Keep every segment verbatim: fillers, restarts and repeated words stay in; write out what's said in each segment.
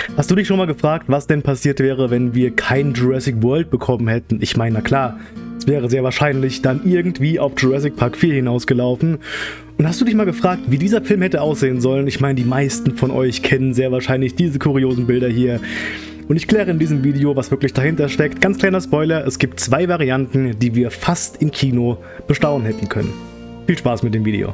Hast du dich schon mal gefragt, was denn passiert wäre, wenn wir kein Jurassic World bekommen hätten? Ich meine, na klar, es wäre sehr wahrscheinlich dann irgendwie auf Jurassic Park vier hinausgelaufen. Und hast du dich mal gefragt, wie dieser Film hätte aussehen sollen? Ich meine, die meisten von euch kennen sehr wahrscheinlich diese kuriosen Bilder hier. Und ich kläre in diesem Video, was wirklich dahinter steckt. Ganz kleiner Spoiler, es gibt zwei Varianten, die wir fast im Kino bestaunen hätten können. Viel Spaß mit dem Video.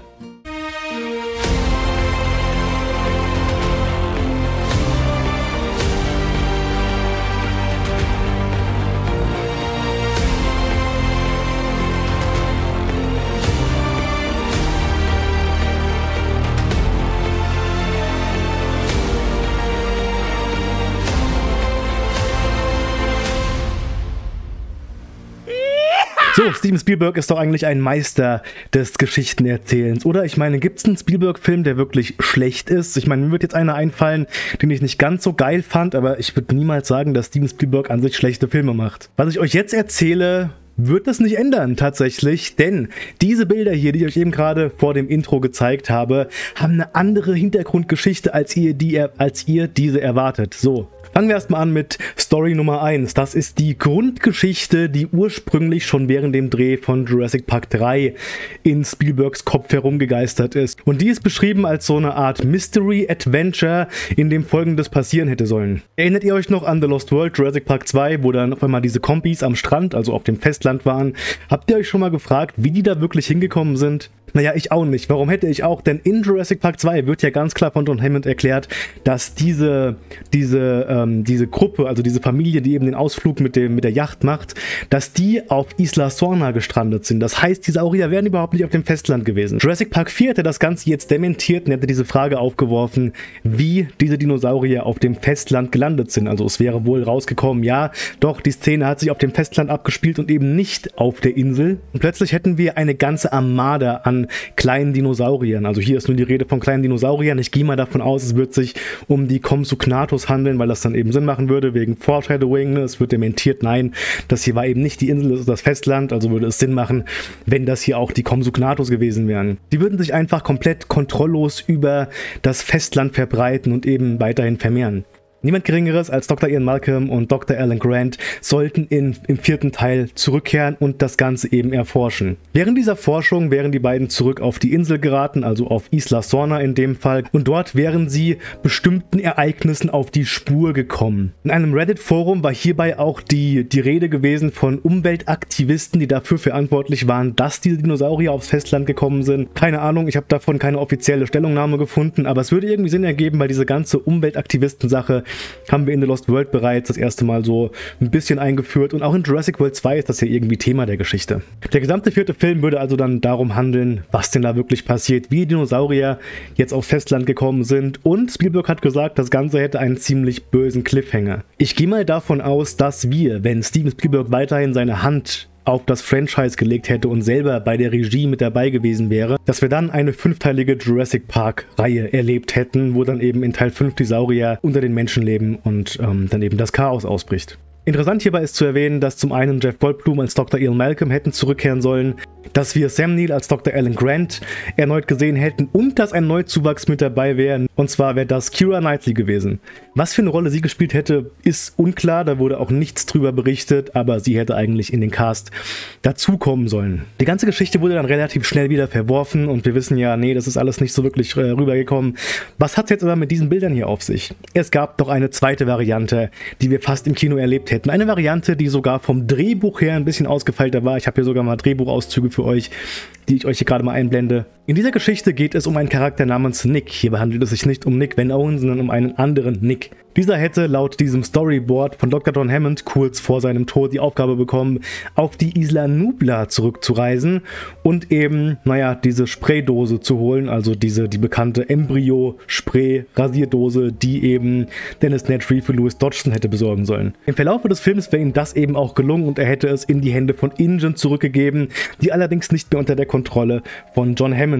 So, Steven Spielberg ist doch eigentlich ein Meister des Geschichtenerzählens, oder? Ich meine, gibt es einen Spielberg-Film, der wirklich schlecht ist? Ich meine, mir wird jetzt einer einfallen, den ich nicht ganz so geil fand, aber ich würde niemals sagen, dass Steven Spielberg an sich schlechte Filme macht. Was ich euch jetzt erzähle, wird das nicht ändern, tatsächlich, denn diese Bilder hier, die ich euch eben gerade vor dem Intro gezeigt habe, haben eine andere Hintergrundgeschichte, als ihr, die, als ihr diese erwartet. So. Fangen wir erstmal an mit Story Nummer eins. Das ist die Grundgeschichte, die ursprünglich schon während dem Dreh von Jurassic Park drei in Spielbergs Kopf herumgegeistert ist. Und die ist beschrieben als so eine Art Mystery-Adventure, in dem Folgendes passieren hätte sollen. Erinnert ihr euch noch an The Lost World, Jurassic Park zwei, wo dann auf einmal diese Kombis am Strand, also auf dem Festland waren? Habt ihr euch schon mal gefragt, wie die da wirklich hingekommen sind? Naja, ich auch nicht. Warum hätte ich auch? Denn in Jurassic Park zwei wird ja ganz klar von John Hammond erklärt, dass diese, diese, ähm, diese Gruppe, also diese Familie, die eben den Ausflug mit, dem, mit der Yacht macht, dass die auf Isla Sorna gestrandet sind. Das heißt, die Saurier wären überhaupt nicht auf dem Festland gewesen. Jurassic Park vier hätte das Ganze jetzt dementiert und hätte diese Frage aufgeworfen, wie diese Dinosaurier auf dem Festland gelandet sind. Also es wäre wohl rausgekommen, ja, doch, die Szene hat sich auf dem Festland abgespielt und eben nicht auf der Insel. Und plötzlich hätten wir eine ganze Armada an kleinen Dinosauriern. Also hier ist nur die Rede von kleinen Dinosauriern. Ich gehe mal davon aus, es wird sich um die Compsognathus handeln, weil das dann eben Sinn machen würde, wegen Foreshadowing. Ne? Es wird dementiert, nein, das hier war eben nicht die Insel, das ist das Festland, also würde es Sinn machen, wenn das hier auch die Compsognathus gewesen wären. Die würden sich einfach komplett kontrolllos über das Festland verbreiten und eben weiterhin vermehren. Niemand Geringeres als Doktor Ian Malcolm und Doktor Alan Grant sollten in, im vierten Teil zurückkehren und das Ganze eben erforschen. Während dieser Forschung wären die beiden zurück auf die Insel geraten, also auf Isla Sorna in dem Fall, und dort wären sie bestimmten Ereignissen auf die Spur gekommen. In einem Reddit-Forum war hierbei auch die, die Rede gewesen von Umweltaktivisten, die dafür verantwortlich waren, dass diese Dinosaurier aufs Festland gekommen sind. Keine Ahnung, ich habe davon keine offizielle Stellungnahme gefunden, aber es würde irgendwie Sinn ergeben, weil diese ganze Umweltaktivisten-Sache haben wir in The Lost World bereits das erste Mal so ein bisschen eingeführt und auch in Jurassic World zwei ist das ja irgendwie Thema der Geschichte. Der gesamte vierte Film würde also dann darum handeln, was denn da wirklich passiert, wie die Dinosaurier jetzt aufs Festland gekommen sind und Spielberg hat gesagt, das Ganze hätte einen ziemlich bösen Cliffhanger. Ich gehe mal davon aus, dass wir, wenn Steven Spielberg weiterhin seine Hand auf das Franchise gelegt hätte und selber bei der Regie mit dabei gewesen wäre, dass wir dann eine fünfteilige Jurassic Park-Reihe erlebt hätten, wo dann eben in Teil fünf die Saurier unter den Menschen leben und ähm, dann eben das Chaos ausbricht. Interessant hierbei ist zu erwähnen, dass zum einen Jeff Goldblum als Doktor Ian Malcolm hätten zurückkehren sollen, dass wir Sam Neill als Doktor Alan Grant erneut gesehen hätten und dass ein Neuzuwachs mit dabei wäre. Und zwar wäre das Keira Knightley gewesen. Was für eine Rolle sie gespielt hätte, ist unklar. Da wurde auch nichts drüber berichtet, aber sie hätte eigentlich in den Cast dazukommen sollen. Die ganze Geschichte wurde dann relativ schnell wieder verworfen und wir wissen ja, nee, das ist alles nicht so wirklich äh, rübergekommen. Was hat es jetzt aber mit diesen Bildern hier auf sich? Es gab doch eine zweite Variante, die wir fast im Kino erlebt hätten. Eine Variante, die sogar vom Drehbuch her ein bisschen ausgefeilter war. Ich habe hier sogar mal Drehbuchauszüge für euch, die ich euch hier gerade mal einblende. In dieser Geschichte geht es um einen Charakter namens Nick. Hierbei handelt es sich nicht um Nick Van Owen, sondern um einen anderen Nick. Dieser hätte laut diesem Storyboard von Doktor John Hammond kurz vor seinem Tod die Aufgabe bekommen, auf die Isla Nublar zurückzureisen und eben, naja, diese Spraydose zu holen, also diese, die bekannte Embryo-Spray-Rasierdose, die eben Dennis Nedry für Louis Dodgson hätte besorgen sollen. Im Verlauf des Films wäre ihm das eben auch gelungen und er hätte es in die Hände von Ingen zurückgegeben, die allerdings nicht mehr unter der Kontrolle von John Hammond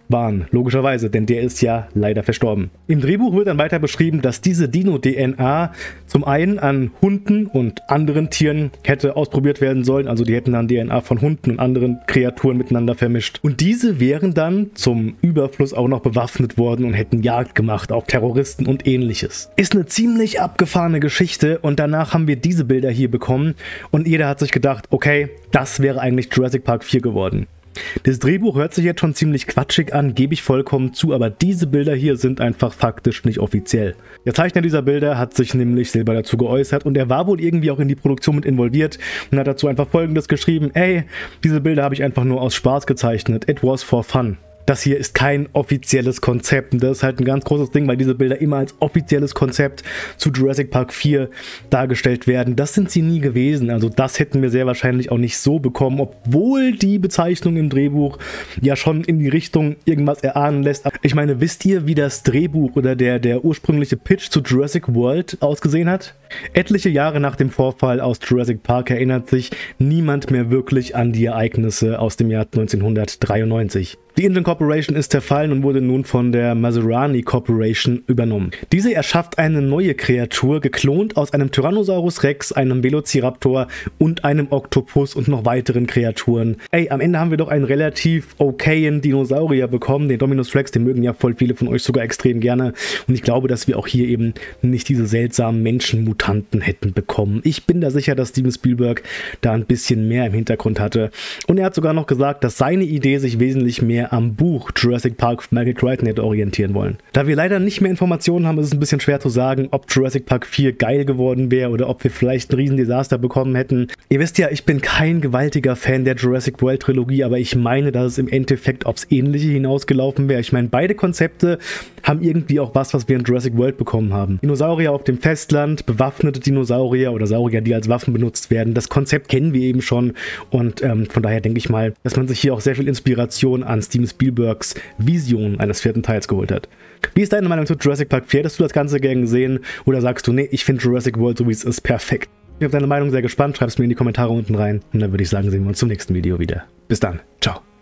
waren, logischerweise, denn der ist ja leider verstorben. Im Drehbuch wird dann weiter beschrieben, dass diese Dino-D N A zum einen an Hunden und anderen Tieren hätte ausprobiert werden sollen, also die hätten dann D N A von Hunden und anderen Kreaturen miteinander vermischt. Und diese wären dann zum Überfluss auch noch bewaffnet worden und hätten Jagd gemacht auf Terroristen und ähnliches. Ist eine ziemlich abgefahrene Geschichte und danach haben wir diese Bilder hier bekommen und jeder hat sich gedacht, okay, das wäre eigentlich Jurassic Park vier geworden. Das Drehbuch hört sich jetzt schon ziemlich quatschig an, gebe ich vollkommen zu, aber diese Bilder hier sind einfach faktisch nicht offiziell. Der Zeichner dieser Bilder hat sich nämlich selber dazu geäußert und er war wohl irgendwie auch in die Produktion mit involviert und hat dazu einfach Folgendes geschrieben: Ey, diese Bilder habe ich einfach nur aus Spaß gezeichnet, it was for fun. Das hier ist kein offizielles Konzept und das ist halt ein ganz großes Ding, weil diese Bilder immer als offizielles Konzept zu Jurassic Park vier dargestellt werden. Das sind sie nie gewesen, also das hätten wir sehr wahrscheinlich auch nicht so bekommen, obwohl die Bezeichnung im Drehbuch ja schon in die Richtung irgendwas erahnen lässt. Ich meine, wisst ihr, wie das Drehbuch oder der, der ursprüngliche Pitch zu Jurassic World ausgesehen hat? Etliche Jahre nach dem Vorfall aus Jurassic Park erinnert sich niemand mehr wirklich an die Ereignisse aus dem Jahr neunzehnhundertdreiundneunzig. Die Inven Corporation ist zerfallen und wurde nun von der Mazarani Corporation übernommen. Diese erschafft eine neue Kreatur, geklont aus einem Tyrannosaurus Rex, einem Velociraptor und einem Oktopus und noch weiteren Kreaturen. Ey, am Ende haben wir doch einen relativ okayen Dinosaurier bekommen, den Dominus Rex, den mögen ja voll viele von euch sogar extrem gerne. Und ich glaube, dass wir auch hier eben nicht diese seltsamen Menschenmutanten hätten bekommen. Ich bin da sicher, dass Steven Spielberg da ein bisschen mehr im Hintergrund hatte. Und er hat sogar noch gesagt, dass seine Idee sich wesentlich mehr am Buch Jurassic Park von Michael Crichton hätte orientieren wollen. Da wir leider nicht mehr Informationen haben, ist es ein bisschen schwer zu sagen, ob Jurassic Park vier geil geworden wäre oder ob wir vielleicht ein Riesendesaster bekommen hätten. Ihr wisst ja, ich bin kein gewaltiger Fan der Jurassic World Trilogie, aber ich meine, dass es im Endeffekt aufs Ähnliche hinausgelaufen wäre. Ich meine, beide Konzepte haben irgendwie auch was, was wir in Jurassic World bekommen haben. Dinosaurier auf dem Festland, bewaffnete Dinosaurier oder Saurier, die als Waffen benutzt werden. Das Konzept kennen wir eben schon und ähm, von daher denke ich mal, dass man sich hier auch sehr viel Inspiration an Steven Spielbergs Vision eines vierten Teils geholt hat. Wie ist deine Meinung zu Jurassic Park vier? Hättest du das Ganze gern gesehen oder sagst du, nee, ich finde Jurassic World, so wie es ist, perfekt? Ich bin auf deine Meinung sehr gespannt, schreib es mir in die Kommentare unten rein und dann würde ich sagen, sehen wir uns zum nächsten Video wieder. Bis dann, ciao.